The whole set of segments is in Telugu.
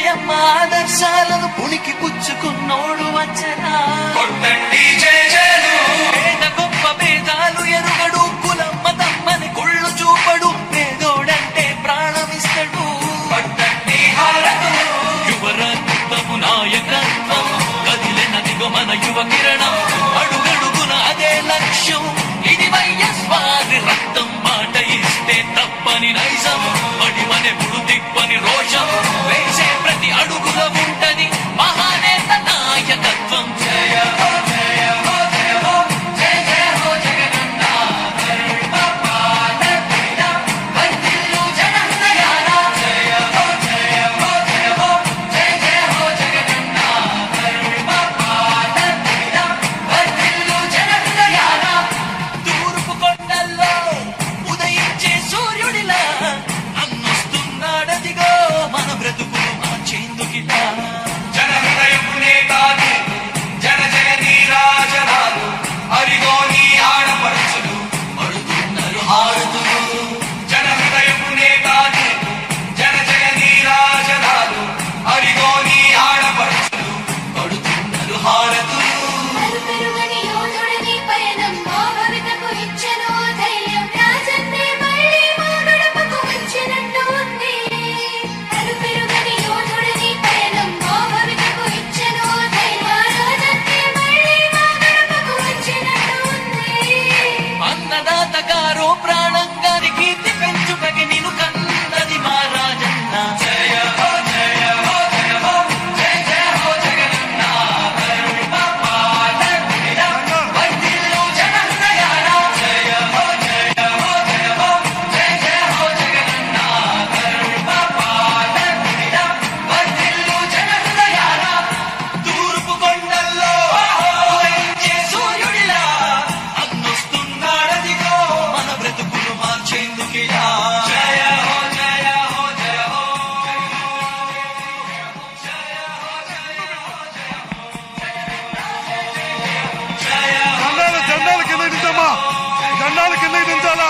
విజయమ్మ ఆదర్శాలను పుణికి పుచ్చుకున్నోడు వచ్చనా. కొట్టండి జయ జయలు. పేద గొప్ప భేదాలు ఎరుగడు, కులం మతమ్మని కుళ్ళు చూపడు, పేదోడంటే ప్రాణమిస్తడు. పట్టండి హారతులు. యువరత్నము నాయకత్వం కదిలినదిగో మన యువ కిరణం. అడుగడుగున అదే లక్ష్యం, ఇది వైఎస్వారి రక్తం. మాట ఇస్తే తప్పని నైజం, మడిమనెప్పుడు తిప్పని రోషం. వేసే ప్రతి అడుగుల ఉంటది మహానేత నాయకత్వం. జయ హో జయ హో జయ హో జయ జయ హో జగనన్న. బాబా నబీన వర్ధిల్లు జనహృదయాల. జయ హో జయ హో జయ హో జయ జయ హో జగనన్న. బాబా నబీన వర్ధిల్లు జనహృదయాల. తూర్పు కొండల్లో ఉదయించే సూర్యుడిలా అన్నొస్తున్నాడదిగో మన బ్రతుకులు మార్చేందుకిలా. జన హృదయపు నేతాలు, జన జయ నీరాజనాలు, అరిగో నీ ఆడపడుచులు పడుతున్నారు హారతులు. జన హృదయపు నేతాలు, జన జయ నీరాజనాలు, అరిగో నీ ఆడపడుచులు పడుతున్నారు హారతులు. అలుపెరుగని యోధుడిని పయనం మా భవితకు ఇచ్చెను ధైర్యం. రాజన్నే మళ్ళీ మా గడపకు వచ్చినట్టు ఉంది. అలుపెరుగని యోధుడిని పయనం మా భవితకు ఇచ్చెను ధైర్యం. రాజన్నే మళ్ళీ మా గడపకు వచ్చినట్టు ఉంది. అన్నదాత గారో ప్రాణంగాని కీర్తి పెంచుకకి నిన్ను కన్నది మా రాజన్న. జయ హో జయ హో జయ హో జయ జయ హో జగనన్న. బాబా నబీన వర్ధిల్లు జనహృదయాల. జయ హో జయ హో జయ హో జయ జయ హో జగనన్న. బాబా నబీన వర్ధిల్లు జనహృదయాల. తూర్పు కొండల్లో ఉదయించే సూర్యుడిలా అన్నొస్తున్నాడదిగో మన బ్రతుకులు మార్చేందుకిలా. జయ హో జయ హో జయ హో జెండాలు జెండాలు కింద దించమ్మా, జెండాలు కింద దించాలా.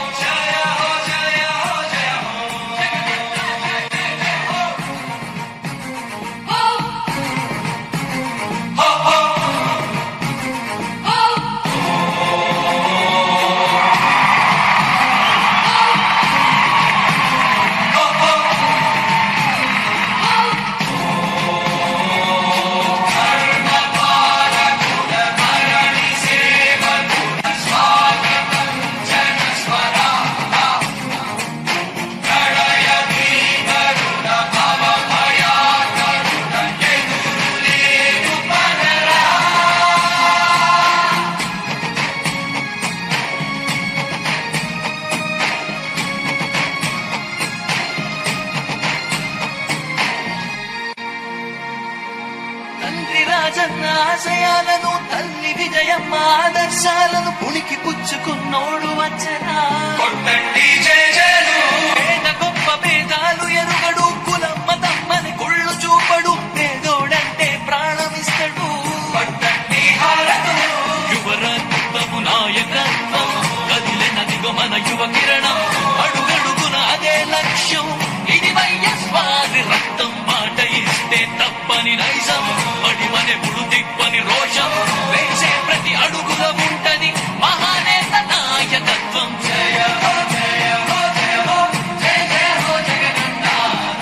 తండ్రి రాజన్న ఆశయాలను, తల్లి విజయమ్మ ఆదర్శాలను పుణికి పుచ్చుకున్నోడు వచ్చనా. కొట్టండి జయ జయలు. పేద గొప్ప భేదాలు ఎరుగడు, కులం మతమ్మని కుళ్ళు చూపడు, పేదోడంటే ప్రాణమిస్తడు. పట్టండి హారతులు. యువరత్నము నాయకత్వం కదిలినదిగో మన యువ కిరణం. అడుగడుగున అదే లక్ష్యం, ఇది వైఎస్వారి రక్తం. మాట ఇస్తే తప్పని నైజం, మడిమనెప్పుడు తిప్పని రోషం. వేసే ప్రతి అడుగుల ఉంటది మహానేత నాయకత్వం. జయ హో జయ హో జయ హో జయ జయ హో జగనన్న.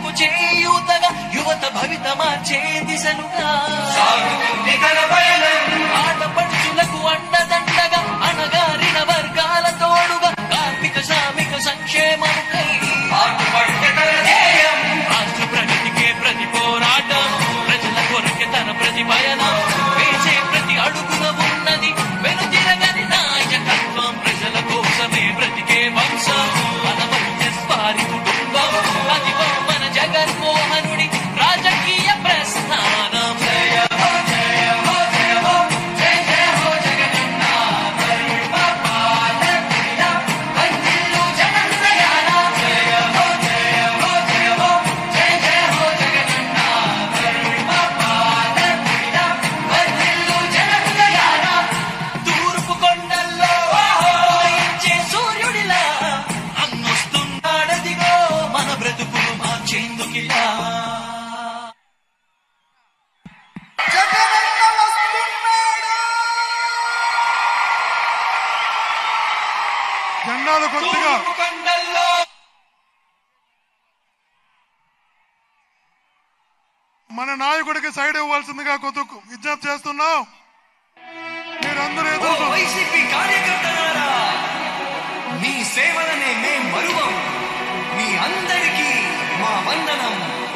యువతకు చేయూతగా యువత భవిత మార్చే దిశలుగా సాగుతుంది తన పయనం ఆటపడుచులకు అండదండగా అణగారిన వర్గాల తోడుగా కార్మిక శ్రామిక సంక్షేమముకై పాటుపడితే తన ధ్యేయం రాష్ట్ర ప్రగతికే ప్రతి పోరాటం ప్రజల కొరకే తన ప్రతి పయనం వేసే ప్రతి అడుగున ఉన్నది వెనుతిరగని నాయకత్వం ప్రజల కోసమే బ్రతికే వంశం మన వైఎస్ వారి కుటుంబం అదిగో మన జగన్మోహనుడి రాజకీయ ప్రస్థానం జయ హో జయ హో జయ హో జయ జయ హో జగనన్న వందిల్లు జగన్నయాన జయ హో జయ హో జయ హో జయ జయ హో జగనన్న వందిల్లు జగన్నయాన తూర్పు కొండల్లో ఉదయించే సూర్యుడిలా అన్నొస్తున్నాడదిగో మన బ్రతుకులు మార్చేందుకిలా జెండాలు కొద్దిగా తూర్పు కొండల్లో మన నాయకుడికి సైడ్ ఇవ్వాల్సిందిగా కొద్దిగా విజ్ఞప్తి చేస్తున్నాం. మీరందరూ ఓ ఎదురు వైసీపీ కార్యకర్తలారా మీ సేవలనే మేం మరువం మీ అందరికీ మా వందనం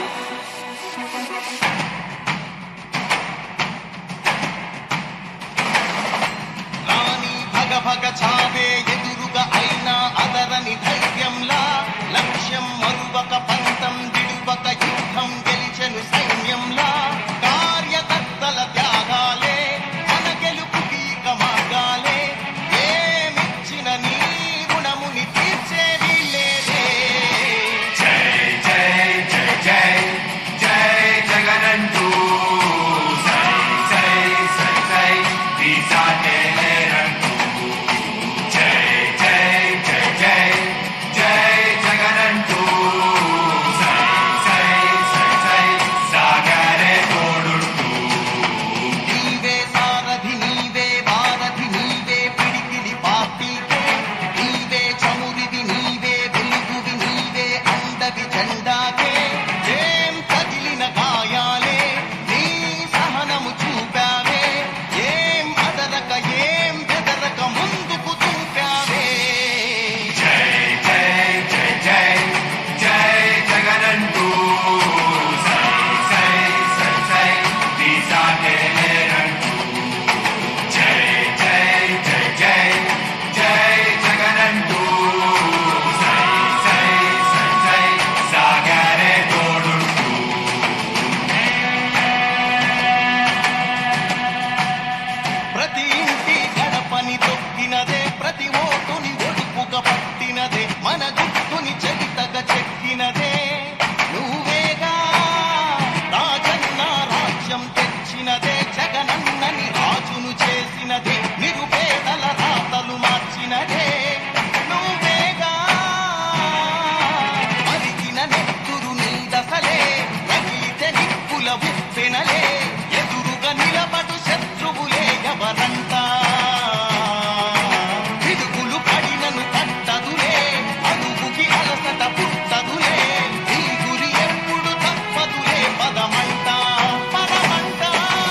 రాణి భగ భగ చావే ఎదురుగా అయినా అదరని ధైర్యంలా లక్ష్యం మరువక పంతం విడువక యుద్ధం గెలిచెను సైన్యంలా కార్యకర్తల త్యాగాలే మన గెలుపుకి మార్గాలే ఏమిచ్చిన నీ రుణముని తీర్చేది లేదే జై జై జై జై జై జగనంటూ సై సై సై సై వీసాటే లేరంటూ జై జై జై జై జై జగనంటూ సై సై సై సై సాగరే తోడుంటూ నీవే సారథి నీవే వారధి నీవే పిడికిలి పార్టీకే నీవే చమురిది నీవే వెలుగువి నీవే అండవి జెండాకే ఏం తగిలిన గాయాలే నీ సహనము చూపావే ఏం అదరక ఏం బెదరక ముందుకు చూపావే జై జై జై జై జై జగనంటూ సై సై సై సై వీసాటే లేరంటూ జై జై జై జై జై జగనంటూ సై సై సై సై సాగరే తోడుంటూ ప్రతి ఇంటి గడపని తొక్కినదే ప్రతి ఓటుని ఒడుపుగా పట్టినదే మన గుర్తుని చెవితగా చెక్కినదే నువ్వేగా రాజన్న రాజ్యం తెచ్చినదే జగనన్నని రాజును చేసినదే నిరుపేదల రాతలు మార్చినదే నువ్వేగా మరిగిన నెత్తురు నీ దశలే రగిలితే నిప్పుల ఉప్పెనలే ఎదురుగా నిలబడు శత్రువులే ఎవరంతా పిడుగులు పడినను పట్టదులే అడుగుకి అలసట పుట్టదులే నీ గురి ఎప్పుడు తప్పదులే పదమంట పదమంట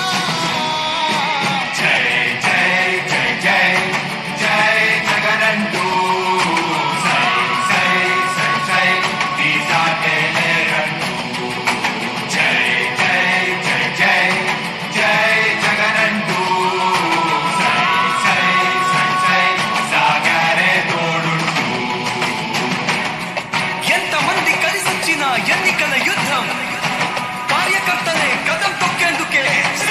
జై జై జై జై జై జగనంటూ సై సై సై సై వీసాటే లేరంటూ జై జై జై జై జై జగనంటూ సై సై సై సై సాగరే తోడుంటూ ఎంతమంది కలిసొచ్చిన ఎన్నికల యుద్ధం కార్యకర్తలే కదం తొక్కేందుకే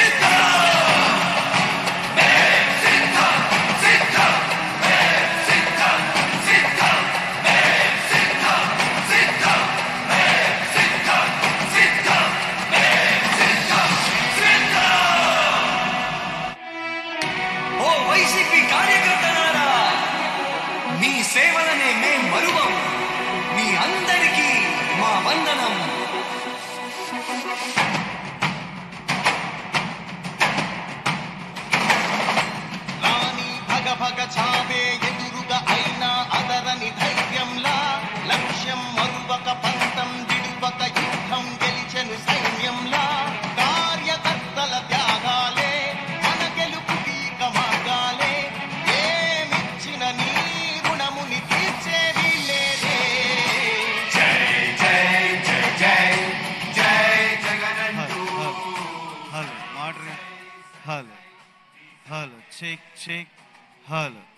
ఓ వైసీపీ కార్యకర్తలారా మీ సేవలనే మేం మరువం మీ అందరికీ మా వందనం రాణి భగ భగ చావే ఎదురుగా అయినా అదరని ధైర్యంలా లక్ష్యం మరువక పంతం విడువక యుద్ధం చెక్ చెక్ హలో